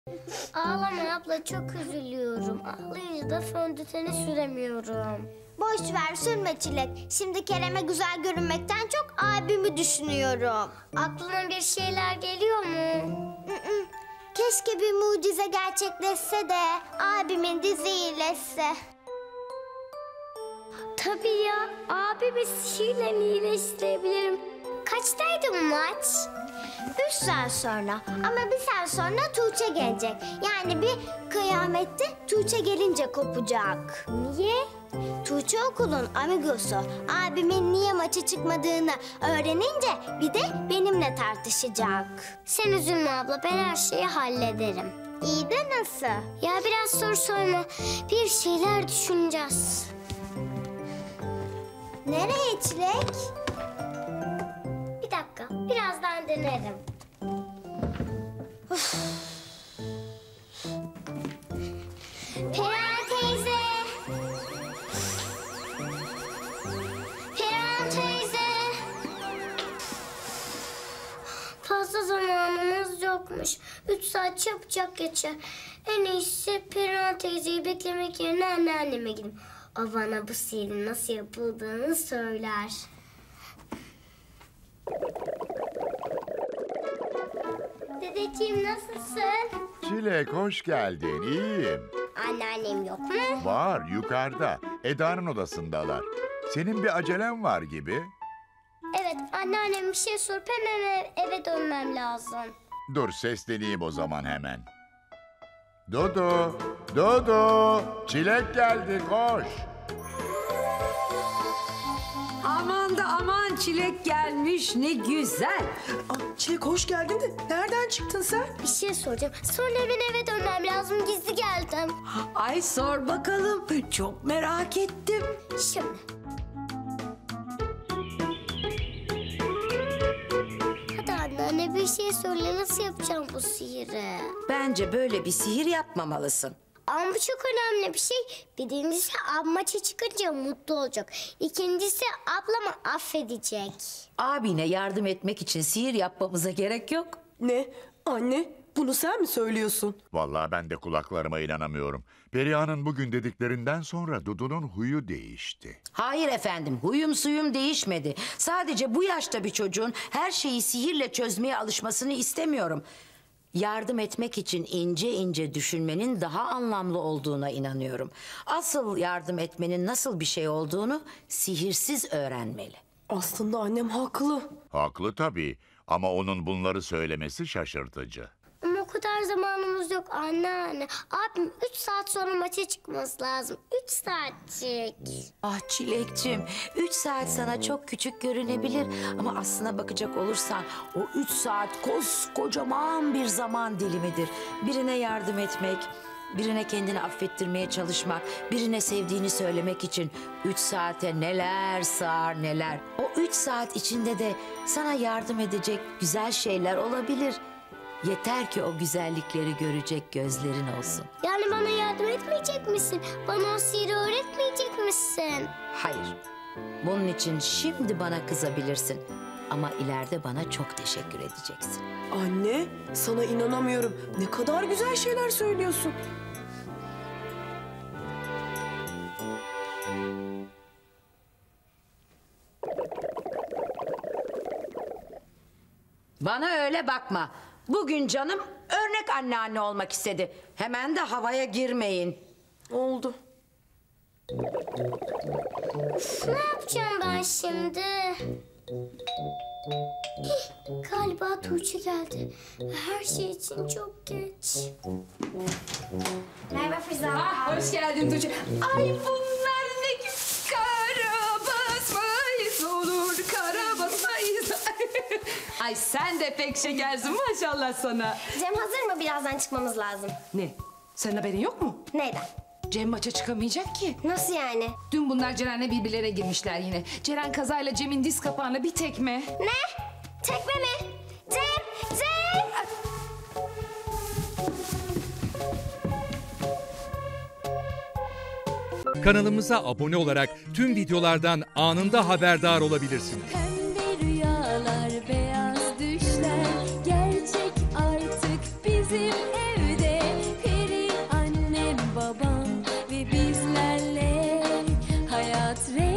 Ağlama abla, çok üzülüyorum. Ağlayınca da fondöteni süremiyorum. Boş ver, sürme Çilek. Şimdi Kerem'e güzel görünmekten çok abimi düşünüyorum. Aklına bir şeyler geliyor mu? Keşke bir mucize gerçekleşse de abimin dizi iyileşse. Tabii ya, abimi sihirle iyileştirebilirim. Kaçtaydı bu maç? 3 saat sonra, ama bir saat sonra Tuğçe gelecek. Yani bir kıyamette Tuğçe gelince kopacak. Niye? Tuğçe okulun amigosu. Abimin niye maça çıkmadığını öğrenince bir de benimle tartışacak. Sen üzülme abla, ben her şeyi hallederim. İyi de nasıl? Ya biraz soru sorma, bir şeyler düşüneceğiz. Nereye Çilek? Bir dakika, birazdan dönerim. Perihan teyze! Perihan teyze! Fazla zamanımız yokmuş. 3 saat çabucak geçer. En iyisi Perihan teyzeyi beklemek yerine anneanneme gidip o bana bu sihirin nasıl yapıldığını söyler. Dedeciğim, nasılsın? Çilek hoş geldin. İyiyim. Anneannem yok mu? Var yukarıda. Eda'nın odasındalar. Senin bir acelen var gibi. Evet, anneannem bir şey sorup hemen eve dönmem lazım. Dur sesleneyim o zaman hemen. Dudu, Dudu. Çilek geldi koş. Aman da aman, Çilek gelmiş, ne güzel. Çilek hoş geldin de nereden çıktın sen? Bir şey soracağım. Sonra hemen eve dönmem lazım. Gizli geldim. Ay sor bakalım, çok merak ettim. Şimdi. Hadi anneanne, bir şey söyle. Nasıl yapacağım bu sihiri? Bence böyle bir sihir yapmamalısın. Ama bu çok önemli bir şey. Birincisi ablam maça çıkınca mutlu olacak. İkincisi ablamı affedecek. Abine yardım etmek için sihir yapmamıza gerek yok. Ne? Anne, bunu sen mi söylüyorsun? Vallahi ben de kulaklarıma inanamıyorum. Perihan'ın bugün dediklerinden sonra Dudu'nun huyu değişti. Hayır efendim, huyum suyum değişmedi. Sadece bu yaşta bir çocuğun her şeyi sihirle çözmeye alışmasını istemiyorum. Yardım etmek için ince ince düşünmenin daha anlamlı olduğuna inanıyorum. Asıl yardım etmenin nasıl bir şey olduğunu sihirsiz öğrenmeli. Aslında annem haklı. Haklı tabii ama onun bunları söylemesi şaşırtıcı. Ama o kadar zamanımız yok anneanne. Abim 3 saat sonra maça çıkması lazım. 3 saatcik. Ah Çilekçim, 3 saat sana çok küçük görünebilir ama aslına bakacak olursan o 3 saat koskocaman bir zaman dilimidir. Birine yardım etmek, birine kendini affettirmeye çalışmak, birine sevdiğini söylemek için 3 saate neler sığar neler. O 3 saat içinde de sana yardım edecek güzel şeyler olabilir. Yeter ki o güzellikleri görecek gözlerin olsun. Yani bana yardım etmeyecek misin? Bana o sihiri öğretmeyecek misin? Hayır. Bunun için şimdi bana kızabilirsin. Ama ileride bana çok teşekkür edeceksin. Anne, sana inanamıyorum. Ne kadar güzel şeyler söylüyorsun. Bana öyle bakma. Bugün canım örnek anneanne olmak istedi. Hemen de havaya girmeyin. Oldu. Ne yapacağım ben şimdi? Galiba Tuğçe geldi. Her şey için çok geç. Merhaba Fiza. Hoş geldin Tuğçe. Ay bunlar ne güzel. Kara basmayız olur, kara basmayız. Ay sen de pek şekersin maşallah sana. Cem hazır mı? Birazdan çıkmamız lazım. Ne? Senin haberin yok mu? Neyden? Cem maça çıkamayacak ki. Nasıl yani? Dün bunlar Ceren'le birbirlerine girmişler yine. Ceren kazayla Cem'in diz kapağına bir tekme. Ne? Tekme mi? Cem! Cem! Kanalımıza abone olarak tüm videolardan anında haberdar olabilirsiniz. Pembe rüyalar, beyaz düşler gerçek artık bizim evde. hasret